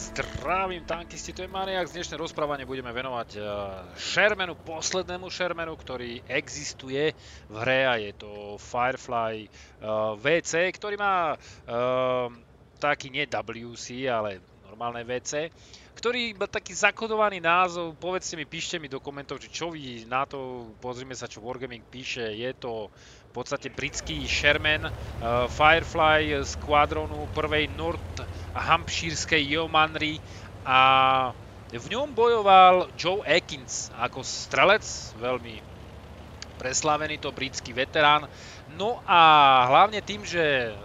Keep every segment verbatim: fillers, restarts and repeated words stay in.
Zdravím tankisti, to je Maniax. Dnešné rozprávanie budeme venovať Shermanu, poslednému Shermanu, ktorý existuje v hre a je to Firefly vé cé, ktorý má uh, taký nie W C, ale normálne vé cé, ktorý má taký zakodovaný názov. Povedzte mi, píšte mi do komentov, že čo vy na to, pozrime sa, čo Wargaming píše. Je to v podstate britský Sherman, uh, Firefly skvadronu prvej North Hampshireskej Yeomanry a v ňom bojoval Joe Akins ako strelec, veľmi preslávený to britský veterán. No a hlavne tým, že uh,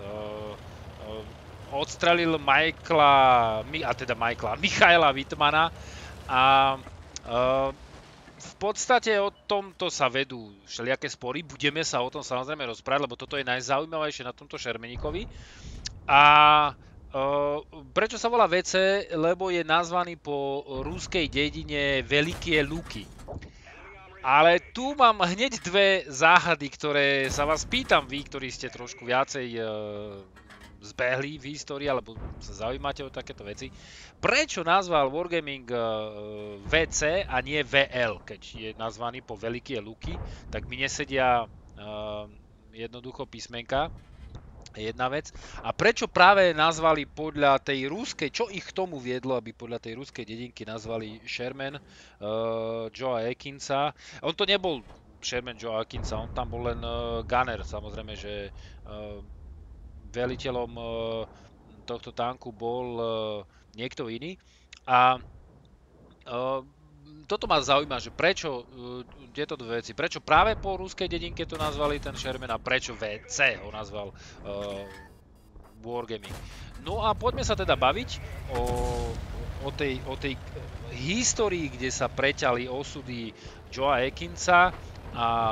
uh, odstrelil Michaela, a teda Michaela, Michaela Wittmana a uh, v podstate o tomto sa vedú všelijaké spory. Budeme sa o tom samozrejme rozprávať, lebo toto je najzaujímavejšie na tomto Shermaníkovi. A Uh, prečo sa volá vé cé? Lebo je nazvaný po ruskej dedine Velikie Luky. Ale tu mám hneď dve záhady, ktoré sa vás pýtam vy, ktorí ste trošku viacej uh, zbehli v histórii, alebo sa zaujímate o takéto veci. Prečo nazval Wargaming uh, vé cé a nie vé el, keď je nazvaný po Velikie Luky, tak mi nesedia uh, jednoducho písmenka. Jedna vec. A prečo práve nazvali podľa tej ruskej, čo ich k tomu viedlo, aby podľa tej ruskej dedinky nazvali Sherman uh, Joea Akinsa. On to nebol Sherman Joea Akinsa, on tam bol len uh, gunner, samozrejme, že uh, veliteľom uh, tohto tanku bol uh, niekto iný. A uh, toto ma zaujíma, že prečo uh, tieto dve veci, prečo práve po ruskej dedinke to nazvali ten Sherman a prečo vé cé ho nazval uh, Wargaming. No a poďme sa teda baviť o, o, tej, o tej histórii, kde sa preťali osudy Joea Akinsa a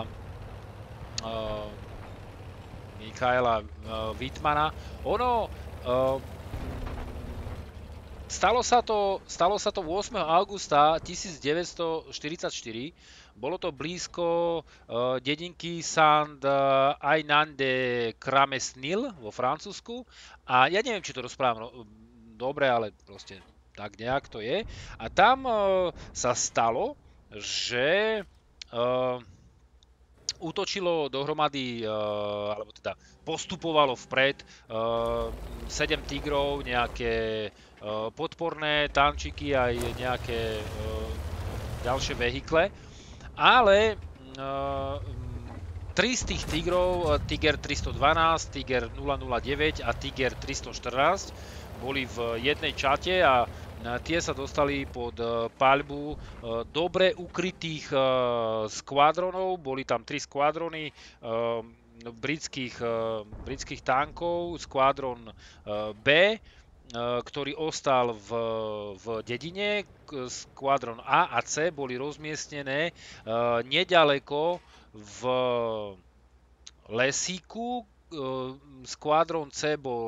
uh, Michaela uh, Wittmana. Ono uh, Stalo sa to, stalo sa to ôsmeho augusta tisícdeväťstoštyridsaťštyri. Bolo to blízko uh, dedinky Saint-Aignan-de-Cramesnil vo Francúzsku. A ja neviem, či to rozprávam no, dobre, ale proste tak nejak to je. A tam uh, sa stalo, že uh, útočilo dohromady, uh, alebo teda postupovalo vpred uh, sedem tigrov, nejaké uh, podporné tančiky aj nejaké uh, ďalšie vehikle. Ale uh, tri z tých tigrov, Tiger tristodvanásť, Tiger nula nula deväť a Tiger tristoštrnásť, boli v jednej čate a tie sa dostali pod paľbu dobre ukrytých skvadronov. Boli tam tri skvadrony britských, britských tankov, skvadron B, ktorý ostal v, v dedine. Skvadron A a C boli rozmiestnené nedaleko v lesíku. Skvadron C bol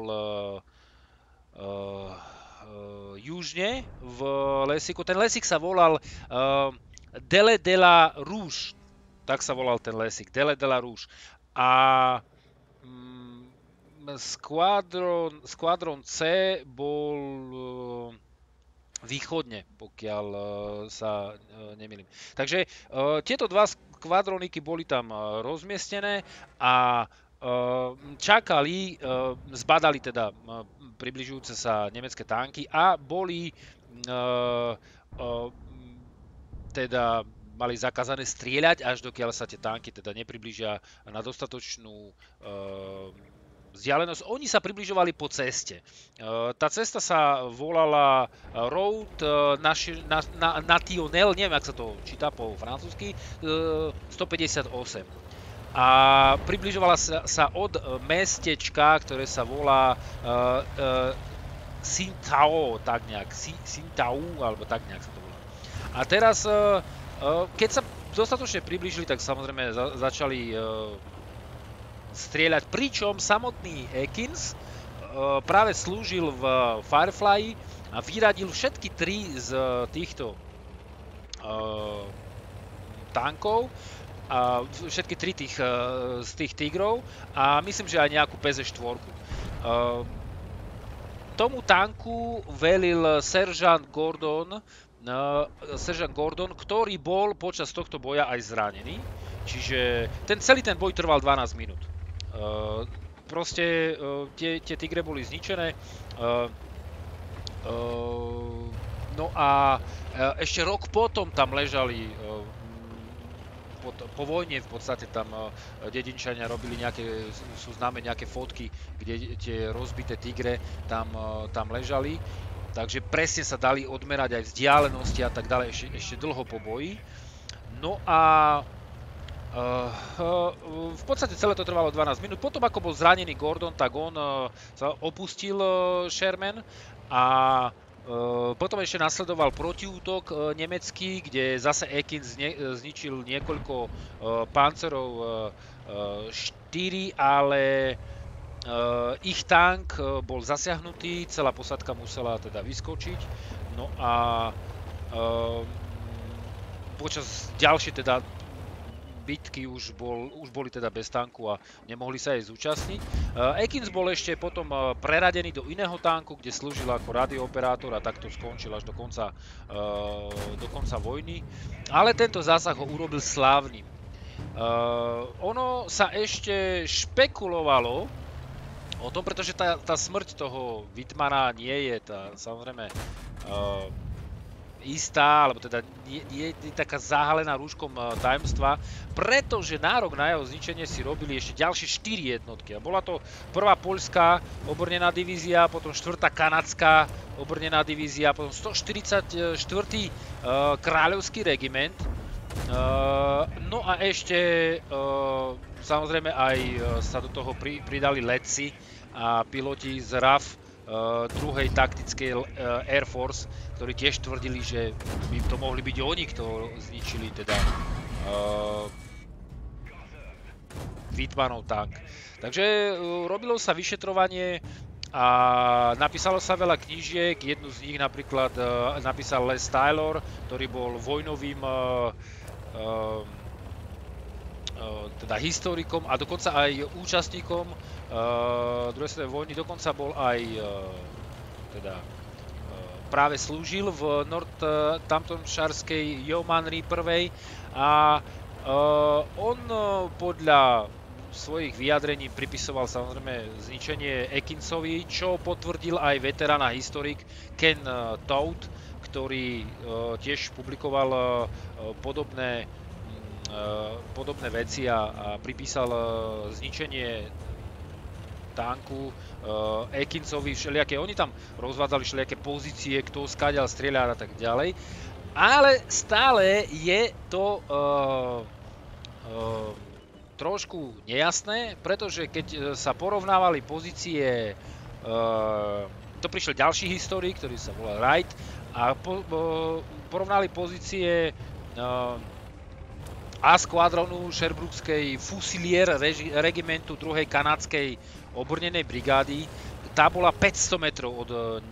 Uh, uh, južne v lesíku. Ten lesík sa volal uh, Dele de la Rouge. Tak sa volal ten lesík. Dele de la Rouge. A um, skvadron, skvadron C bol uh, východne, pokiaľ uh, sa uh, nemýlim. Takže uh, tieto dva skvadroniky boli tam uh, rozmiestnené a čakali, zbadali teda približujúce sa nemecké tanky a boli teda mali zakázané strieľať, až dokiaľ sa tie tanky teda nepriblížia na dostatočnú vzdialenosť. Oni sa približovali po ceste. Tá cesta sa volala Road National, neviem, ak sa to číta po francúzsky, stopäťdesiatosem. A približovala sa, sa od mestečka, ktoré sa volá uh, uh, Sintao, tak nejak, Sintau, alebo tak nejak sa to volá. A teraz, uh, uh, keď sa dostatočne priblížili, tak samozrejme za, začali uh, strieľať, pričom samotný Akins uh, práve slúžil v Firefly a vyradil všetky tri z týchto uh, tankov, a všetky tri tých, z tých tigrov a myslím, že aj nejakú pé zet štyri. tomu tanku velil seržant Gordon, uh, seržant Gordon, ktorý bol počas tohto boja aj zranený. Čiže ten celý ten boj trval dvanásť minút. Uh, proste uh, tie, tie tigre boli zničené. Uh, uh, no a uh, ešte rok potom tam ležali uh, po, po vojne v podstate tam uh, dedinčania robili nejaké, sú známe nejaké fotky, kde tie rozbité tigre tam, uh, tam ležali. Takže presne sa dali odmerať aj vzdialenosti a tak ďalej ešte, ešte dlho po boji. No a uh, uh, v podstate celé to trvalo dvanásť minút. Potom ako bol zranený Gordon, tak on uh, sa opustil uh, Sherman a Uh, potom ešte nasledoval protiútok uh, nemecký, kde zase Ekins zne, uh, zničil niekoľko uh, pancerov uh, štyri, ale uh, ich tank uh, bol zasiahnutý, celá posádka musela teda vyskočiť. No a uh, počas ďalšej teda bitky už, bol, už boli teda bez tanku a nemohli sa jej zúčastniť. Uh, Ekins bol ešte potom uh, preradený do iného tanku, kde slúžil ako radiooperátor a takto skončil až do konca, uh, do konca vojny. Ale tento zásah ho urobil slávnym. Uh, ono sa ešte špekulovalo o tom, pretože tá, tá smrť toho Wittmana nie je tá, samozrejme uh, istá, alebo teda je, je, je taká zahalená rúškom uh, tajomstva, pretože nárok na jeho zničenie si robili ešte ďalšie štyri jednotky. A bola to prvá poľská obrnená divízia, potom štvrtá kanadská obrnená divízia, potom stoštyridsaťštvrtý uh, kráľovský regiment. Uh, no a ešte uh, samozrejme aj uh, sa do toho pri, pridali letci a piloti z er á ef Uh, druhej taktickej uh, Air Force, ktorí tiež tvrdili, že by to mohli byť oni, kto zničili teda uh, Wittmanov tank. Takže uh, robilo sa vyšetrovanie a napísalo sa veľa knížiek, jednu z nich napríklad uh, napísal Les Taylor, ktorý bol vojnovým uh, uh, teda historikom a dokonca aj účastníkom uh, druhej svetovej vojny, dokonca bol aj uh, teda uh, práve slúžil v Northamptonshireskej Yeomanry prvej a uh, on uh, podľa svojich vyjadrení pripisoval samozrejme zničenie Ekinsovi, čo potvrdil aj veterán a historik Ken uh, Todd, ktorý uh, tiež publikoval uh, podobné podobné veci a, a pripísal uh, zničenie tanku uh, Ekinsovi všelijaké. Oni tam rozvádzali všelijaké pozície, kto skáďal strieľať a tak ďalej. Ale stále je to uh, uh, trošku nejasné, pretože keď sa porovnávali pozície, uh, to prišiel ďalší historik, ktorý sa volal Wright, a po, uh, porovnali pozície uh, A skvadronu Sherbrookeской Fusilier regimentu druhej kanadskej obrnenej brigády. Tá bola päťsto metrov od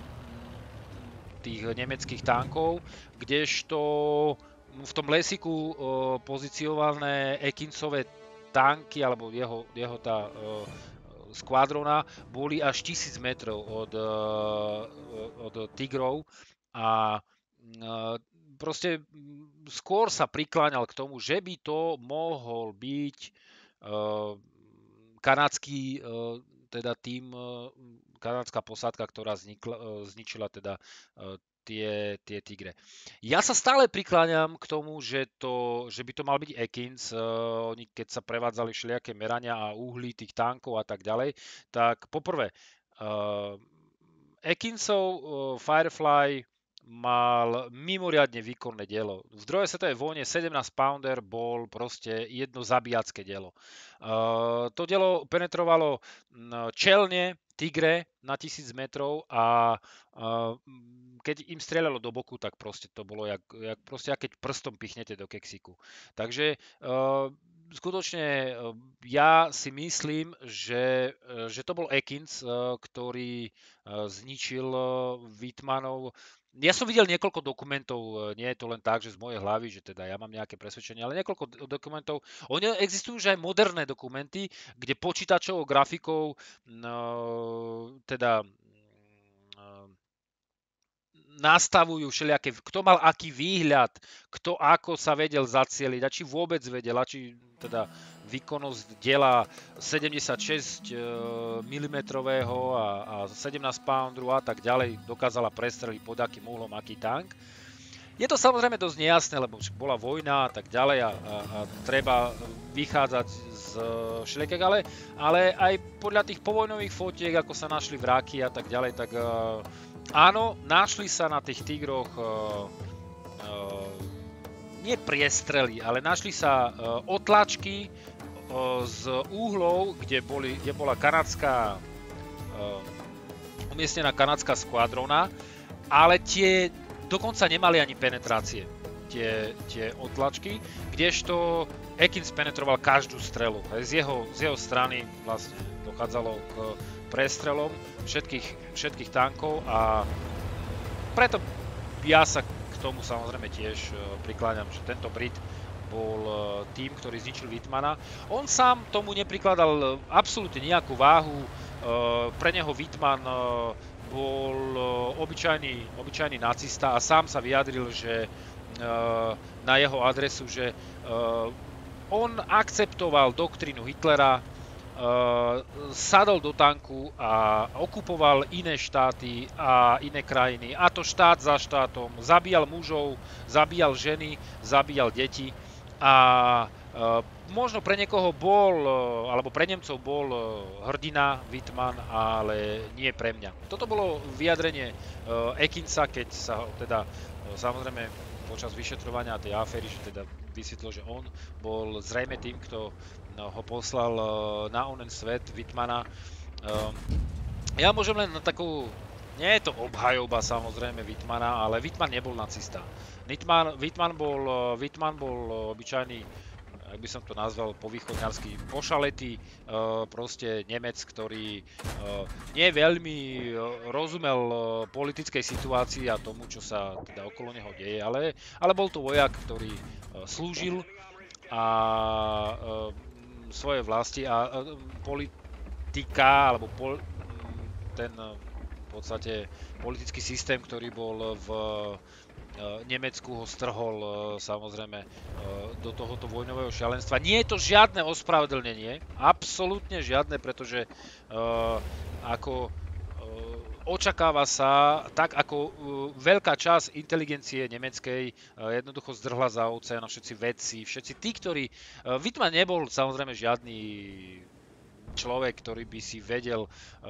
tých nemeckých tankov, kdežto v tom lesiku pozíciované Ekinsové tanky, alebo jeho, jeho tá skvadrona, boli až tisíc metrov od, od Tigrov a proste skôr sa prikláňal k tomu, že by to mohol byť uh, kanadský uh, teda tým, uh, kanadská posádka, ktorá vznikla, uh, zničila teda uh, tie, tie tigre. Ja sa stále prikláňam k tomu, že, to, že by to mal byť Ekins. Uh, oni keď sa prevádzali všelijaké merania a uhly tých tankov a tak ďalej, tak poprvé uh, Ekinsov uh, Firefly mal mimoriadne výkonné dielo. V druhej svetovej vojne sedemnásť pounder bol proste jedno zabíjacké dielo. Uh, to dielo penetrovalo čelne Tigre na tisíc metrov a uh, keď im strieľalo do boku, tak proste to bolo jak, jak, proste, jak keď prstom pichnete do keksiku. Takže uh, skutočne uh, ja si myslím, že, uh, že to bol Ekins, uh, ktorý uh, zničil uh, Wittmanov. Ja som videl niekoľko dokumentov, nie je to len tak, že z mojej hlavy, že teda ja mám nejaké presvedčenie, ale niekoľko dokumentov. Oni existujú už aj moderné dokumenty, kde počítačovou grafikou no, teda nastavujú všelijaké, kto mal aký výhľad, kto ako sa vedel zacieliť, a či vôbec vedel, a či teda výkonnosť diela sedemdesiatšesť milimetrov a, a sedemnásť poundu a tak ďalej dokázala prestreliť pod akým uhlom, aký tank. Je to samozrejme dosť nejasné, lebo bola vojna a tak ďalej a, a, a treba vychádzať z všelijakých, ale, ale aj podľa tých povojnových fotiek, ako sa našli vraky a tak ďalej, tak uh, áno, našli sa na tých tigroch uh, uh, nie priestrely, ale našli sa uh, otlačky uh, z úhlov, kde, boli, kde bola kanadská, uh, umiestnená kanadská skvadrona, ale tie dokonca nemali ani penetrácie, tie, tie otlačky, kdežto Ekins penetroval každú strelu. Z jeho, z jeho strany vlastne dochádzalo k prestrelom všetkých, všetkých tankov a preto ja sa k tomu samozrejme tiež prikláňam, že tento Brit bol tým, ktorý zničil Wittmanna. On sám tomu neprikladal absolútne nejakú váhu, pre neho Wittmann bol obyčajný, obyčajný nacista a sám sa vyjadril, že na jeho adresu, že on akceptoval doktrínu Hitlera, sadol do tanku a okupoval iné štáty a iné krajiny, a to štát za štátom, zabíjal mužov, zabíjal ženy, zabíjal deti a možno pre niekoho bol, alebo pre Nemcov bol hrdina Wittmann, ale nie pre mňa. Toto bolo vyjadrenie Ekinsa, keď sa teda samozrejme počas vyšetrovania tej aféry, že teda vysvetlil, že on bol zrejme tým, kto ho poslal na onen svet Wittmanna. Ja môžem len na takú, nie je to obhajoba samozrejme Wittmanna, ale Wittmann nebol nacista. Wittmann, Wittmann bol, Wittmann bol obyčajný, ak by som to nazval po východňarsky, pošaletý proste Nemec, ktorý nie veľmi rozumel politickej situácii a tomu, čo sa teda okolo neho deje, ale, ale bol to vojak, ktorý slúžil a svoje vlasti a politika, alebo pol, ten v podstate politický systém, ktorý bol v Nemecku, ho strhol samozrejme do tohoto vojnového šialenstva. Nie je to žiadne ospravedlnenie, absolútne žiadne, pretože ako očakáva sa, tak ako veľká časť inteligencie nemeckej jednoducho zdrhla za oceán, všetci vedci, všetci tí, ktorí... Wittmann nebol samozrejme žiadny človek, ktorý by si vedel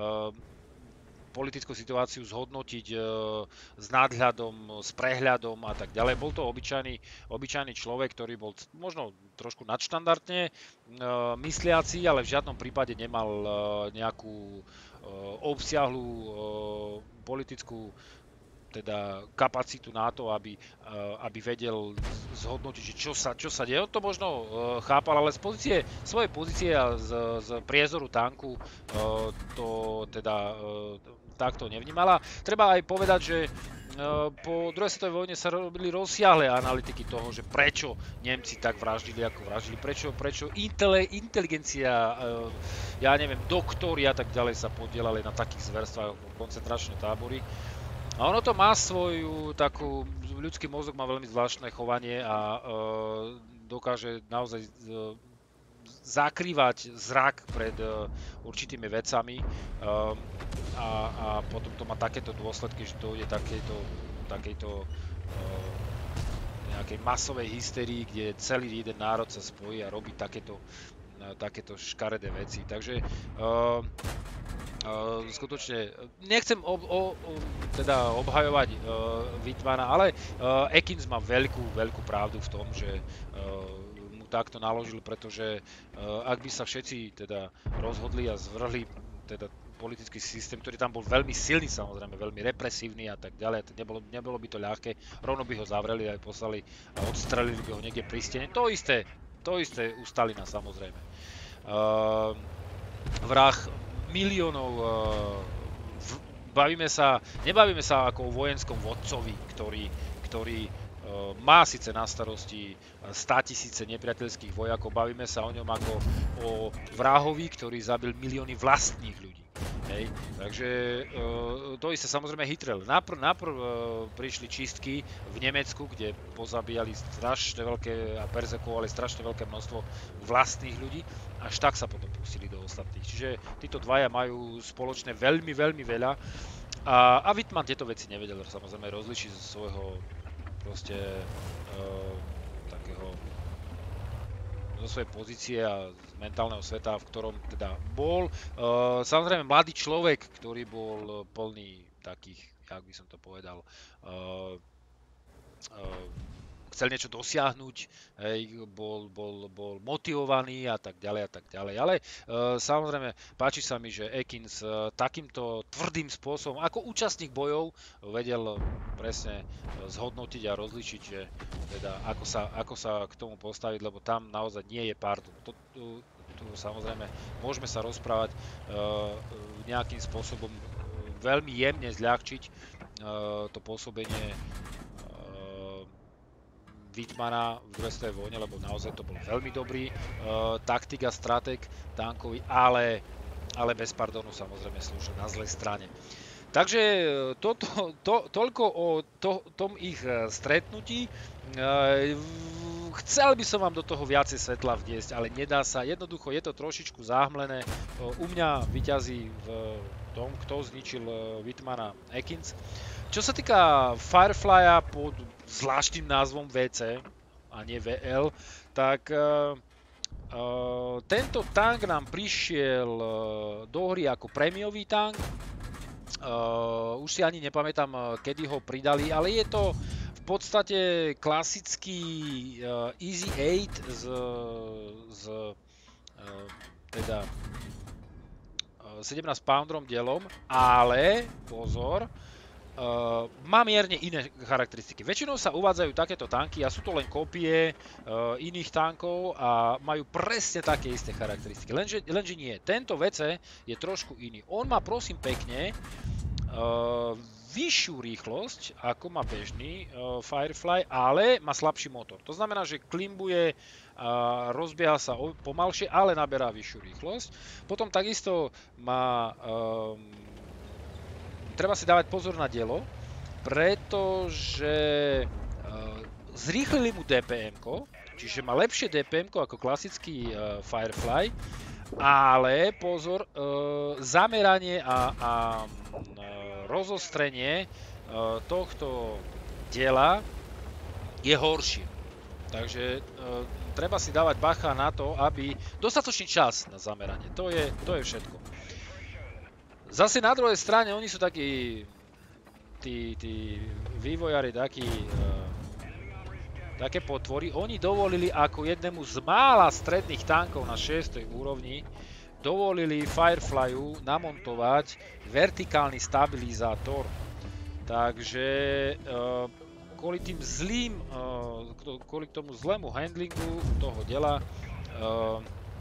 politickú situáciu zhodnotiť e, s nadhľadom, s prehľadom a tak ďalej. Bol to obyčajný, obyčajný človek, ktorý bol možno trošku nadštandardne e, mysliaci, ale v žiadnom prípade nemal e, nejakú e, obsiahlu e, politickú teda kapacitu na to, aby, aby vedel zhodnotiť, že čo sa, čo sa deje. On to možno uh, chápal, ale z pozície, svojej pozície a z, z priezoru tanku uh, to teda uh, takto nevnímala. Treba aj povedať, že uh, po druhej svetovej vojne sa robili rozsiahle analytiky toho, že prečo Nemci tak vraždili, ako vraždili, prečo, prečo intele, inteligencia, uh, ja neviem, doktori a tak ďalej sa podielali na takých zverstvách ako koncentračné tábory. A ono to má svoju takú, ľudský mozog má veľmi zvláštne chovanie a e, dokáže naozaj e, zakrývať zrak pred e, určitými vecami e, a, a potom to má takéto dôsledky, že dojde takejto, takejto e, nejakej masovej hysterii, kde celý jeden národ sa spojí a robí takéto, e, takéto škaredé veci. Takže e, Uh, skutočne, nechcem ob, o, o, teda obhajovať uh, Wittmanna, ale uh, Ekins má veľkú, veľkú pravdu v tom, že uh, mu takto naložil, pretože uh, ak by sa všetci teda rozhodli a zvrhli teda politický systém, ktorý tam bol veľmi silný, samozrejme, veľmi represívny a tak ďalej, nebolo, nebolo by to ľahké, rovno by ho zavreli a poslali a odstrelili by ho niekde pri stene. To isté, to isté u Stalina, samozrejme. Uh, vrah miliónov, uh, bavíme sa, nebavíme sa ako o vojenskom vodcovi, ktorý, ktorý uh, má síce na starosti státisíce nepriateľských vojakov, bavíme sa o ňom ako o vrahovi, ktorý zabil milióny vlastných ľudí. Hej, takže uh, to isté samozrejme Hitrel. Najprv, najprv uh, prišli čistky v Nemecku, kde pozabíjali strašne veľké a perzekuovali strašne veľké množstvo vlastných ľudí, až tak sa potom pustili do ostatných. Čiže títo dvaja majú spoločné veľmi, veľmi veľa a, a Wittmann tieto veci nevedel samozrejme rozlišiť zo svojho proste uh, takého zo svojej pozície a z mentálneho sveta, v ktorom teda bol. Uh, samozrejme mladý človek, ktorý bol plný takých, jak by som to povedal, uh, uh, chcel niečo dosiahnuť, hej, bol, bol, bol motivovaný a tak ďalej a tak ďalej. Ale uh, samozrejme páči sa mi, že Ekins uh, takýmto tvrdým spôsobom, ako účastník bojov, vedel presne zhodnotiť a rozlišiť, že teda ako sa, ako sa k tomu postaviť, lebo tam naozaj nie je pardon. To, tu, tu samozrejme môžeme sa rozprávať uh, nejakým spôsobom uh, veľmi jemne zľahčiť uh, to pôsobenie Wittmanna v druhej svetovej vojne, lebo naozaj to bol veľmi dobrý uh, taktik a stratég tankový, ale, ale bez pardonu samozrejme slúžil na zlej strane. Takže to, to, to, toľko o to, tom ich stretnutí. Uh, chcel by som vám do toho viacej svetla vniesť, ale nedá sa. Jednoducho je to trošičku záhmlené. Uh, u mňa vyťazí v tom, kto zničil uh, Wittmanna Ekins. Čo sa týka Fireflya pod zvláštnym názvom vé cé a nie vé el, tak uh, uh, tento tank nám prišiel uh, do hry ako prémiový tank. Uh, už si ani nepamätám, uh, kedy ho pridali, ale je to v podstate klasický uh, Easy osem s, s uh, teda uh, sedemnásť poundrom dielom, ale pozor, Uh, má mierne iné charakteristiky. Väčšinou sa uvádzajú takéto tanky a sú to len kópie uh, iných tankov a majú presne také isté charakteristiky. Lenže, lenže nie. Tento vé cé je trošku iný. On má prosím pekne uh, vyššiu rýchlosť ako má bežný uh, Firefly, ale má slabší motor. To znamená, že klimbuje a rozbieha sa pomalšie, ale naberá vyššiu rýchlosť. Potom takisto má um, treba si dávať pozor na dielo, pretože uh, zrýchlili mu dé pé emko, čiže má lepšie dé pé emko ako klasický uh, Firefly, ale pozor, uh, zameranie a, a uh, rozostrenie uh, tohto diela je horšie. Takže uh, treba si dávať bacha na to, aby dostatočný čas na zameranie. To je, to je všetko. Zase na druhej strane, oni sú takí, tí, tí vývojári, takí, uh, také potvory. Oni dovolili ako jednému z mála stredných tankov na šiestej úrovni, dovolili Fireflyu namontovať vertikálny stabilizátor. Takže uh, kvôli tým zlým, uh, kvôli tomu zlému handlingu toho diela, uh,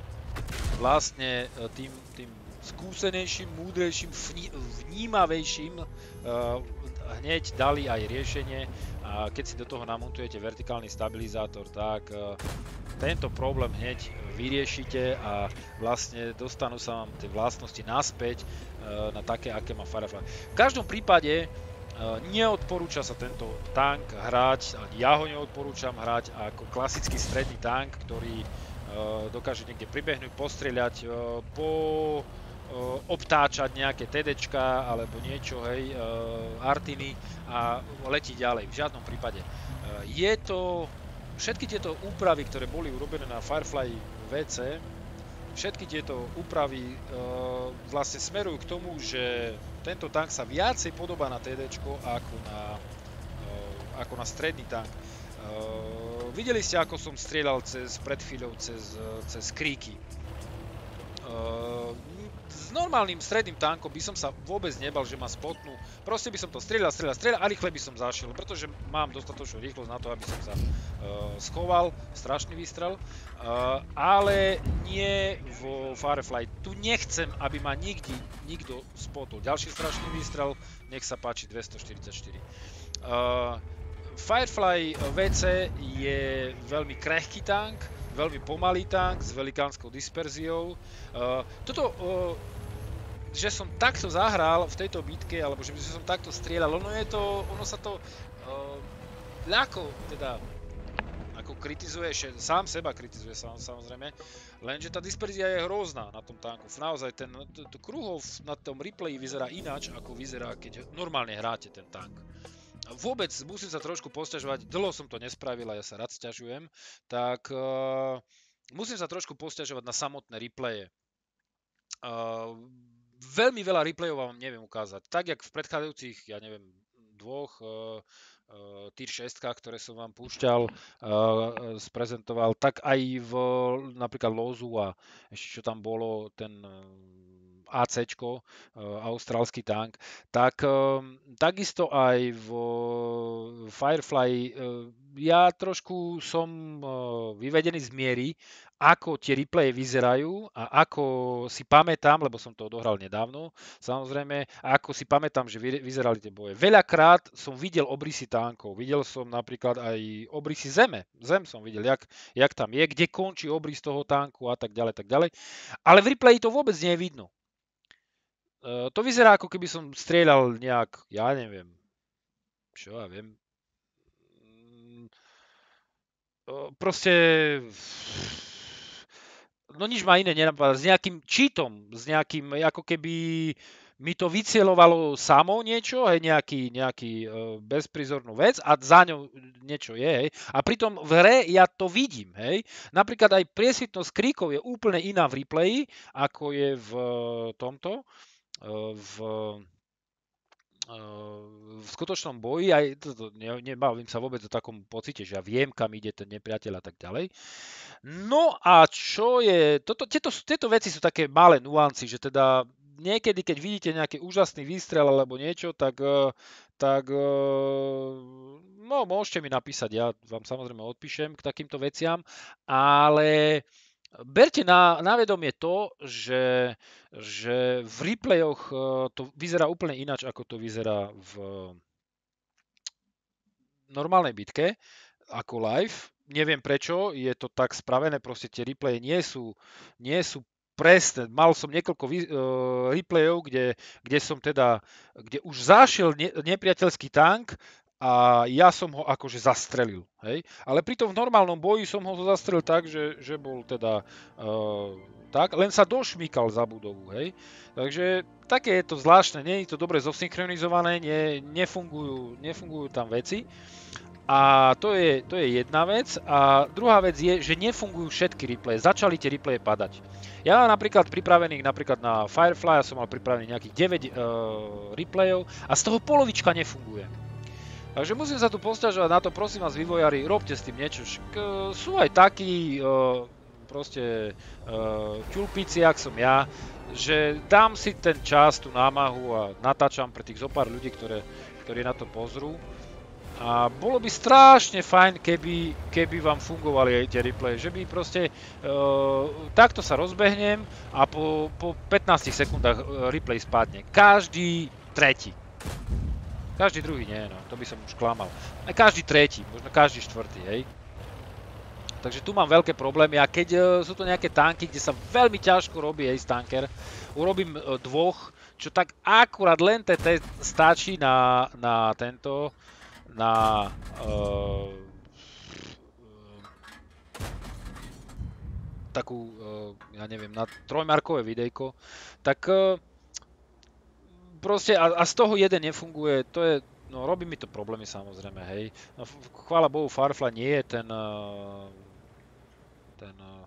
vlastne uh, tým, tým skúsenejším, múdrejším, vnímavejším uh, hneď dali aj riešenie a keď si do toho namontujete vertikálny stabilizátor, tak uh, tento problém hneď vyriešite a vlastne dostanú sa vám tie vlastnosti naspäť uh, na také, aké má Firefly. V každom prípade uh, neodporúča sa tento tank hrať, ani ja ho neodporúčam hrať ako klasický stredný tank, ktorý uh, dokáže niekde pribehnúť, postrieľať, uh, po obtáčať nejaké TDčka alebo niečo, hej, uh, Artiny a letí ďalej. V žiadnom prípade. Uh, je to, všetky tieto úpravy, ktoré boli urobené na Firefly vé cé, všetky tieto úpravy uh, vlastne smerujú k tomu, že tento tank sa viacej podobá na TDčko ako na, uh, ako na stredný tank. Uh, videli ste, ako som strieľal cez, pred chvíľou cez, cez kríky. Uh, S normálnym stredným tankom by som sa vôbec nebal, že ma spotnú. Proste by som to strieľal, strieľal, strieľal a rýchle by som zašiel, pretože mám dostatočnú rýchlosť na to, aby som sa uh, schoval. Strašný výstrel. Uh, ale nie vo Firefly. Tu nechcem, aby ma nikdy nikto spotol. Ďalší strašný výstrel, nech sa páči dvestoštyridsaťštyri. Uh, Firefly vé cé je veľmi krehký tank, veľmi pomalý tank s velikánskou disperziou. Uh, toto uh, že som takto zahral v tejto bitke, alebo že som takto strieľal, ono je to, ono sa to uh, ľahko teda ako kritizuje, sám seba kritizuje sám, samozrejme, lenže tá disperzia je hrozná na tom tanku. Naozaj ten to, to kruhov na tom replayi vyzerá ináč, ako vyzerá, keď normálne hráte ten tank. Vôbec musím sa trošku posťažovať, dlho som to nespravil a ja sa rád sťažujem, tak uh, musím sa trošku posťažovať na samotné replaye. Uh, veľmi veľa replayov vám neviem ukázať. Tak, jak v predchádzajúcich, ja neviem, dvoch uh, uh, tier šestkách, ktoré som vám púšťal, uh, sprezentoval, tak aj v napríklad Lozu a ešte čo tam bolo, ten uh, ACčko, uh, austrálsky tank, tak uh, takisto aj v Firefly uh, ja trošku som uh, vyvedený z miery, ako tie replaye vyzerajú a ako si pamätám, lebo som to odohral nedávno, samozrejme, a ako si pamätám, že vyzerali tie boje. Veľakrát som videl obrysy tankov, videl som napríklad aj obrysy zeme, zem som videl, jak, jak tam je, kde končí obrys toho tanku a tak ďalej, tak ďalej, ale v replayi to vôbec nie je vidno. Uh, to vyzerá, ako keby som strieľal nejak, ja neviem, čo ja viem, uh, proste... No nič ma iné nenapadá, s nejakým cheatom, s nejakým, ako keby mi to vycieľovalo samo niečo, hej, nejaký, nejaký uh, bezprizornú vec a za ňou niečo je, hej. A pritom v hre ja to vidím, hej. Napríklad aj priesvitnosť kríkov je úplne iná v replayi, ako je v tomto, uh, v... v skutočnom boji, aj to, ne, nebavím sa vôbec o takom pocite, že ja viem, kam ide ten nepriateľ a tak ďalej. No a čo je, toto, tieto, tieto veci sú také malé nuancy, že teda niekedy, keď vidíte nejaký úžasný výstrel alebo niečo, tak, tak no, môžete mi napísať, ja vám samozrejme odpíšem k takýmto veciam, ale berte na, na vedomie to, že, že v replayoch to vyzerá úplne ináč, ako to vyzerá v normálnej bitke, ako live. Neviem prečo, je to tak spravené, proste tie replaye nie sú, nie sú presné. Mal som niekoľko uh, replayov, kde, kde som teda, kde už zašiel ne, nepriateľský tank a ja som ho akože zastrelil, hej. Ale pritom v normálnom boji som ho zastrelil tak, že, že bol teda uh, tak, len sa došmykal za budovu, hej. Takže také je to zvláštne, nie je to dobre zosynchronizované, nie, nefungujú, nefungujú tam veci. A to je, to je jedna vec. A druhá vec je, že nefungujú všetky replaye. Začali tie replaye padať. Ja mám napríklad pripravených napríklad na Firefly, ja som mal pripravených nejakých deväť uh, replayov a z toho polovička nefunguje. Takže musím sa tu posťažovať na to, prosím vás vývojári, robte s tým niečo. K, sú aj takí uh, proste uh, ťulpíci, jak som ja, že dám si ten čas, tú námahu a natáčam pre tých zopár ľudí, ktoré, ktorí na to pozrú. A bolo by strašne fajn, keby, keby vám fungovali aj tie replaye, že by proste uh, takto sa rozbehnem a po, po pätnástich sekundách uh, replay spadne. Každý tretí. Každý druhý nie, no, to by som už klamal. Aj každý tretí, možno každý štvrtý, hej. Takže tu mám veľké problémy a keď uh, sú to nejaké tanky, kde sa veľmi ťažko robí ace tanker, urobím uh, dvoch, čo tak akurát len té té stačí na, na tento... na uh, takú, uh, ja neviem, na trojmarkové videjko, tak uh, proste a, a z toho jeden nefunguje, to je, no robí mi to problémy samozrejme, hej. No, chvála Bohu, Firefly nie je ten, uh, ten uh,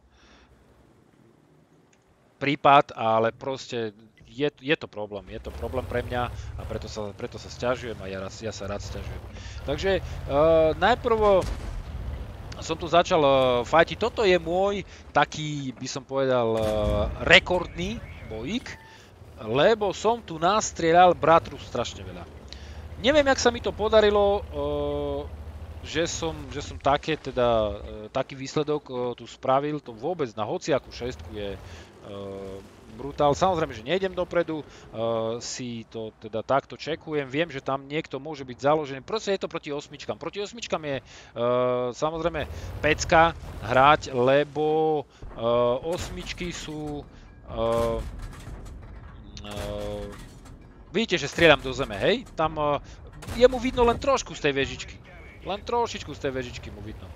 prípad, ale proste Je, je to problém, je to problém pre mňa a preto sa, preto sa sťažujem a ja, ja sa rád sťažujem. Takže uh, najprv som tu začal uh, fajtiť. Toto je môj taký, by som povedal, uh, rekordný bojík, lebo som tu nastrieľal bratru strašne veľa. Neviem, jak sa mi to podarilo, uh, že som, že som také, teda, uh, taký výsledok uh, tu spravil. To vôbec na hociakú šestku je uh, brutál. Samozrejme, že nejdem dopredu, uh, si to teda takto čekujem, viem, že tam niekto môže byť založený, proste je to proti osmičkám. Proti osmičkám je uh, samozrejme pecka hrať, lebo uh, osmičky sú uh, Uh, vidíte, že strieľam do zeme, hej? Tam uh, je mu vidno len trošku z tej vežičky. Len trošičku z tej vežičky mu vidno.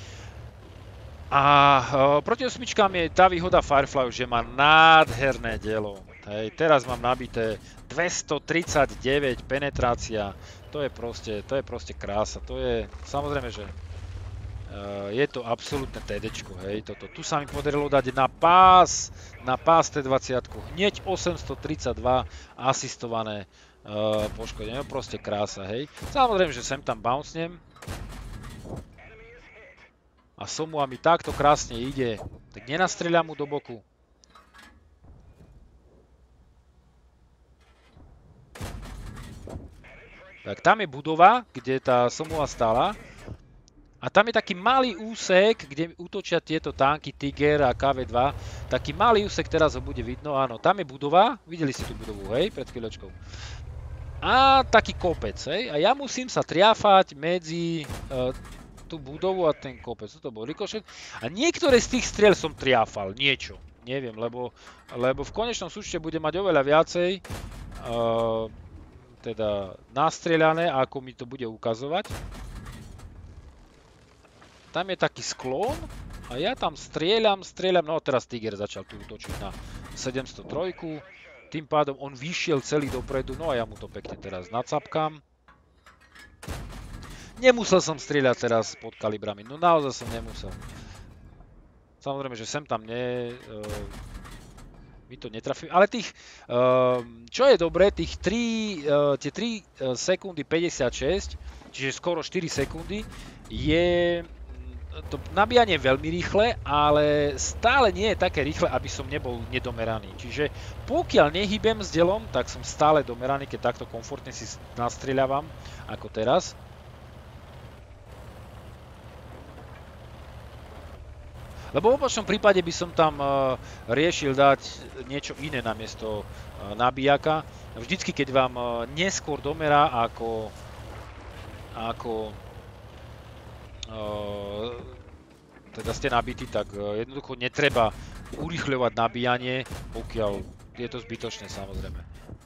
A uh, proti osmičkám je tá výhoda Firefly, že má nádherné dielo. Hej, teraz mám nabité dvestotridsaťdeväť penetrácia. To je proste, to je proste krása. To je, samozrejme, že uh, je to absolútne TDčko, hej, toto. Tu sa mi podarilo dať na pás, na pás T dvadsať. Hneď osemstotridsaťdva asistované uh, poškodenie. Proste krása, hej. Samozrejme, že sem tam bouncnem. A Somua mi takto krásne ide, tak nenastrieľam mu do boku. Tak tam je budova, kde tá Somua stála. A tam je taký malý úsek, kde útočia tieto tanky Tiger a ká vé dva. Taký malý úsek, teraz ho bude vidno, áno. Tam je budova, videli ste tú budovu, hej, pred chvíľočkou. A taký kopec, hej. A ja musím sa triafať medzi... Uh, tú budovu a ten kopec, to bol rikošet. A niektoré z tých striel som triafal, niečo, neviem, lebo, lebo v konečnom súčte bude mať oveľa viacej uh, teda nastrieľané, ako mi to bude ukazovať. Tam je taký sklon a ja tam strieľam, strieľam, no teraz Tiger začal tu útočiť na sedemsto tri, tým pádom on vyšiel celý dopredu, no a ja mu to pekne teraz nacapkám. Nemusel som strieľať teraz pod kalibrami, no naozaj som nemusel. Samozrejme, že sem tam ne... Uh, mi to netrafí, ale tých... Uh, čo je dobré, tých tri, uh, tie tri sekundy päťdesiatšesť, čiže skoro štyri sekundy, je... To nabíjanie veľmi rýchle, ale stále nie je také rýchle, aby som nebol nedomeraný. Čiže pokiaľ nehybem s delom, tak som stále domeraný, keď takto komfortne si nastrieľavam, ako teraz. Lebo v opačnom prípade by som tam uh, riešil dať niečo iné namiesto uh, nabíjaka. Vždycky, keď vám uh, neskôr domerá ako, ako uh, teda ste nabití, tak uh, jednoducho netreba urýchľovať nabíjanie, pokiaľ je to zbytočné, samozrejme.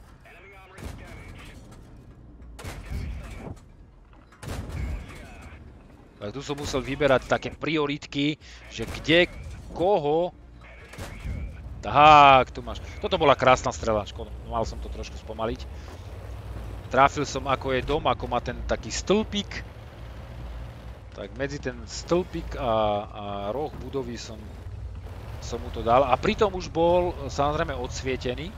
Tak tu som musel vyberať také prioritky, že kde, koho... Tak, tu máš. Toto bola krásna strela, škoda, mal som to trošku spomaliť. Trafil som, ako je dom, ako má ten taký stĺpik. Tak medzi ten stĺpik a, a roh budovy som, som mu to dal. A pritom už bol samozrejme odsvietený.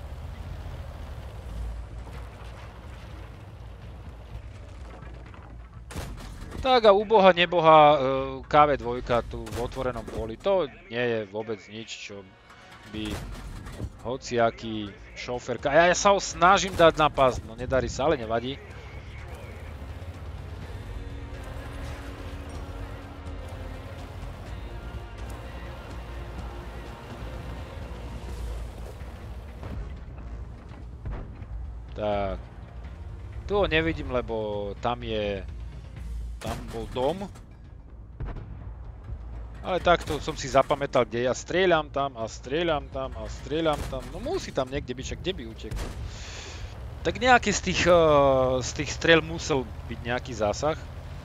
Tak a uboha neboha ká vé dva tu v otvorenom poli, to nie je vôbec nič, čo by hociaký šofér... Ja, ja sa ho snažím dať na pás, no nedarí sa, ale nevadí. Tak, tu ho nevidím, lebo tam je... Tam bol dom. Ale takto som si zapamätal, kde ja strieľam tam a strieľam tam a strieľam tam. No musí tam niekde byť, však kde by utekol. Tak nejaký z tých, uh, z tých striel musel byť nejaký zásah.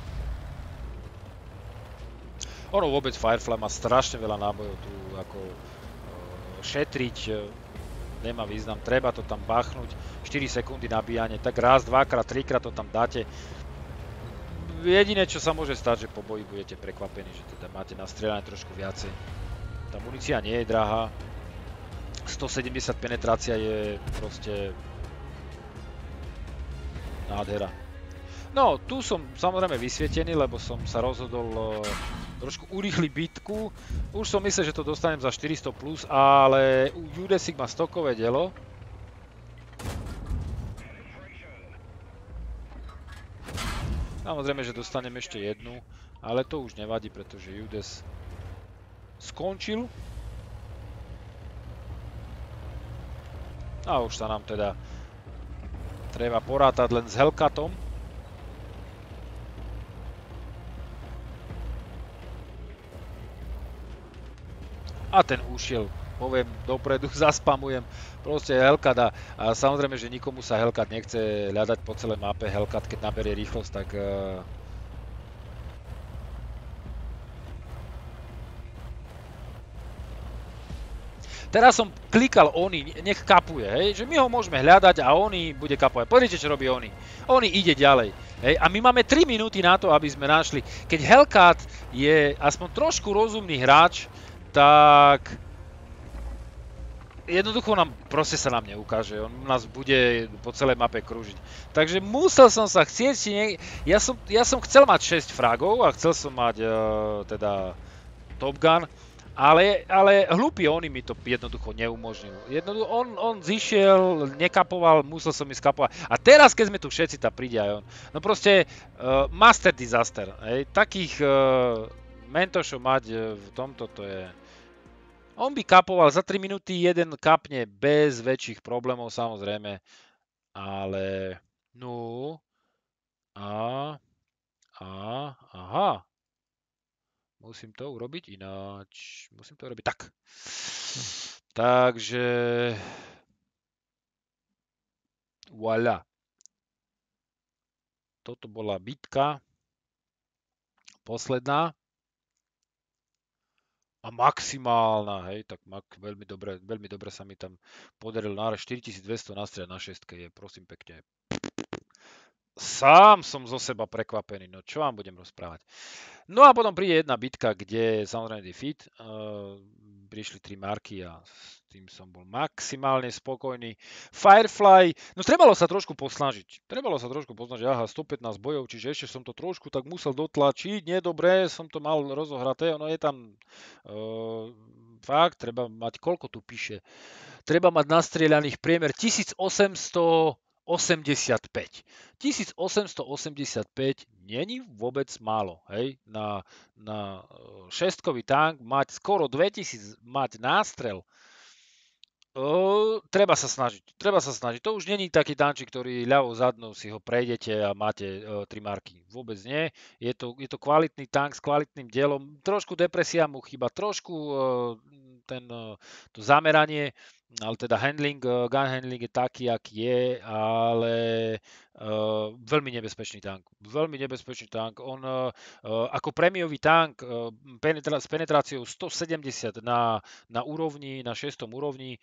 Ono vôbec Firefly má strašne veľa nábojov tu, ako uh, šetriť uh, nemá význam. Treba to tam bachnúť. štyri sekundy nabíjanie, tak raz, dvakrát, trikrát to tam dáte. Jediné, čo sa môže stať, že po boji budete prekvapení, že teda máte nastrieľané trošku viacej. Tá munícia nie je drahá. stosedemdesiat penetrácia je proste nádhera. No, tu som samozrejme vysvietený, lebo som sa rozhodol trošku urýchliť bitku. Už som myslel, že to dostanem za štyristo plus, ale Judesic má stokové dielo. Samozrejme, že dostanem ešte jednu, ale to už nevadí, pretože Judes skončil. A už sa nám teda treba porátať len s Hellcatom. A ten ušiel poviem dopredu, zaspamujem. Proste Hellcat a, a samozrejme, že nikomu sa Hellcat nechce hľadať po celej mape. Hellcat, keď naberie rýchlosť, tak uh, teraz som klikal Oni, nech kapuje, hej, že my ho môžeme hľadať a Oni bude kapovať. Pozrite, čo robí Oni. Oni ide ďalej, hej, a my máme tri minúty na to, aby sme našli. Keď Hellcat je aspoň trošku rozumný hráč, tak jednoducho nám, proste sa nám neukáže. On nás bude po celej mape krúžiť. Takže musel som sa chcieť, nie... ja, som, ja som chcel mať šesť fragov a chcel som mať uh, teda Top Gun. Ale, ale hlúpy Oni mi to jednoducho neumožnil. Jednoducho on, on zišiel, nekapoval, musel som ísť kapovať. A teraz, keď sme tu všetci, tak príde aj on. No proste, uh, master disaster. Hej. Takých uh, mentošov mať uh, v tomto, to je... On by kapoval, za tri minúty jeden kapne bez väčších problémov, samozrejme. Ale... No... A... A... Aha. Musím to urobiť ináč. Musím to urobiť tak. Takže... Voilà. Toto bola bitka. Posledná. A maximálna, hej, tak mak, veľmi dobre, veľmi dobre sa mi tam podarilo nára štyritisícdvesto nastrieľať na šestke, je prosím pekne. Sám som zo seba prekvapený, no čo vám budem rozprávať. No a potom príde jedna bitka, kde samozrejme defeat, uh, prišli tri marky a s tým som bol maximálne spokojný. Firefly, no trebalo sa trošku posnažiť, trebalo sa trošku posnažiť, aha, stopätnásť bojov, čiže ešte som to trošku tak musel dotlačiť, nie dobre, som to mal rozohraté, ono je tam uh, fakt, treba mať, koľko tu píše, treba mať nastrieľaných priemer tisícosemstoosemdesiatpäť. tisícosemstoosemdesiatpäť není vôbec málo, hej, na, na šestkový tank mať skoro dvetisíc, mať nástrel. Uh, treba sa snažiť, treba sa snažiť. To už není taký tančík, ktorý ľavou zadnou si ho prejdete a máte uh, tri marky. Vôbec nie. Je to, je to kvalitný tank s kvalitným dielom. Trošku depresia mu chyba, trošku uh, ten, uh, to zameranie, ale teda handling, uh, gun handling je taký, aký je, ale uh, veľmi nebezpečný tank. Veľmi nebezpečný tank. On uh, uh, ako prémiový tank uh, penetra- s penetráciou stosedemdesiat na, na úrovni, na šestom úrovni,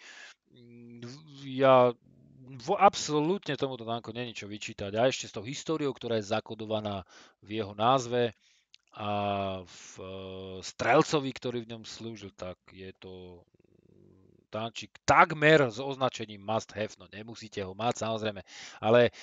ja vo, absolútne tomuto tanku není čo vyčítať. A ešte s tou históriou, ktorá je zakodovaná v jeho názve a v e, strelcovi, ktorý v ňom slúžil, tak je to tančík takmer s označením must have. No nemusíte ho mať, samozrejme. Ale e,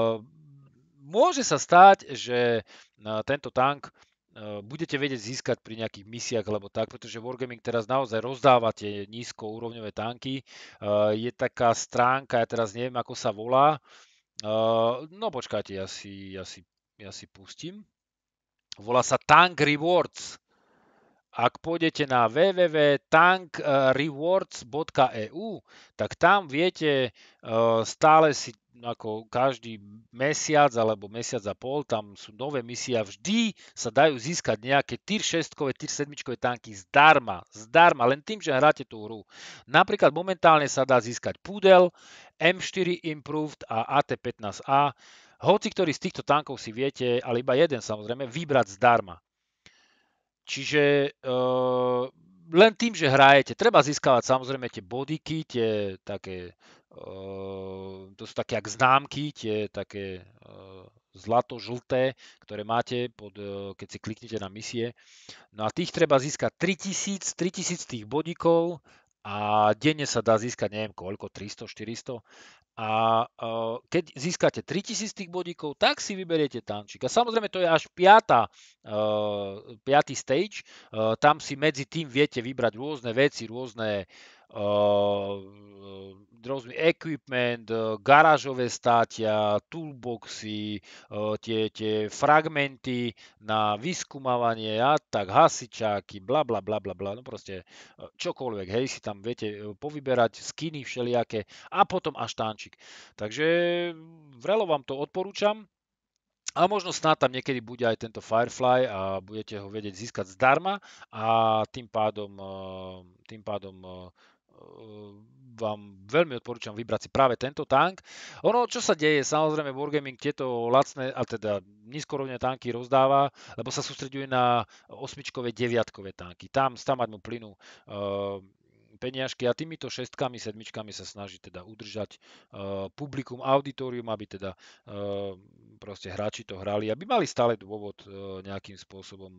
môže sa stať, že e, tento tank budete vedieť získať pri nejakých misiách alebo tak, pretože Wargaming teraz naozaj rozdáva tie nízkoúrovňové tanky. Je taká stránka, ja teraz neviem, ako sa volá. No počkajte, ja si, ja si, ja si pustím. Volá sa Tank Rewards. Ak pôjdete na w w w bodka tank rewards bodka e u, tak tam viete stále si ako každý mesiac alebo mesiac a pol, tam sú nové misie a vždy sa dajú získať nejaké tier šestkové, tier sedmičkové tanky zdarma, zdarma, len tým, že hráte tú hru. Napríklad momentálne sa dá získať Pudel, em štyri Improved a á té pätnásť á. Hoci ktorý z týchto tankov si viete, ale iba jeden samozrejme, vybrať zdarma. Čiže uh, len tým, že hrajete, treba získavať samozrejme tie bodyky, tie také, uh, to sú také jak známky, tie také uh, zlato-žlté, ktoré máte, pod, uh, keď si kliknete na misie. No a tých treba získať tritisíc, tritisíc tých bodykov a denne sa dá získať neviem koľko, tristo, štyristo. A uh, keď získate tritisíc tých bodíkov, tak si vyberiete tančík. A samozrejme to je až piata, uh, piatý stage. Uh, tam si medzi tým viete vybrať rôzne veci, rôzne uh, rôzny equipment, uh, garážové státia, toolboxy, uh, tie, tie fragmenty na vyskúmavanie a tak, hasičáky, bla bla bla bla bla, no proste uh, čokoľvek, hej, si tam viete uh, povyberať skiny všelijaké a potom až tančík. Takže vrelo vám to odporúčam. A možno snad tam niekedy bude aj tento Firefly a budete ho vedieť získať zdarma a tým pádom, eh, tým pádom eh, eh, vám veľmi odporúčam vybrať si práve tento tank. Ono, čo sa deje, samozrejme Wargaming tieto lacné, a teda nízkorovné tanky rozdáva, lebo sa sústreďuje na osmičkové, deviatkové tanky. Tam, tam mať mu plynú eh, peniažky a týmito šestkami, sedmičkami sa snaží teda udržať uh, publikum, auditorium, aby teda uh, proste hráči to hrali, aby mali stále dôvod uh, nejakým spôsobom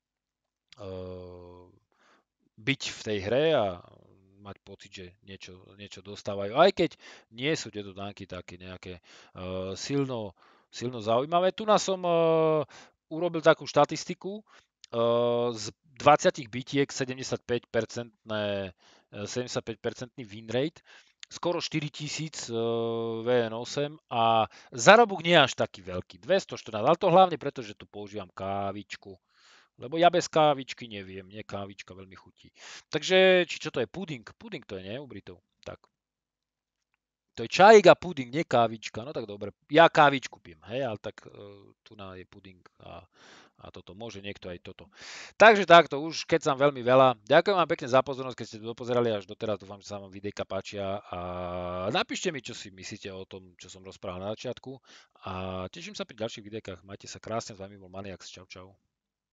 uh, byť v tej hre a mať pocit, že niečo, niečo dostávajú. Aj keď nie sú tieto tanky také nejaké uh, silno, silno zaujímavé. Tu nás som uh, urobil takú štatistiku uh, z dvadsať bitiek sedemdesiatpäť percent sedemdesiatpäť percent win rate, skoro štyritisíc uh, vé en osem a zárobok nie je až taký veľký, dvestoštrnásť, ale to hlavne preto, že tu používam kávičku. Lebo ja bez kávičky neviem, mne kávička veľmi chutí. Takže, či čo to je, puding? Puding to je, nie? U Britov. Tak. To je čajík a puding, nie kávička. No tak dobre, ja kávičku pijem, hej, ale tak uh, tu na je puding a, a toto, môže niekto aj toto. Takže takto, už keď som veľmi veľa. Ďakujem vám pekne za pozornosť, keď ste to dopozerali až doteraz, dúfam, že sa vám videjka páčia a napíšte mi, čo si myslíte o tom, čo som rozprával na začiatku a teším sa pri ďalších videjkách. Majte sa krásne, s vami bol Maniax, čau čau.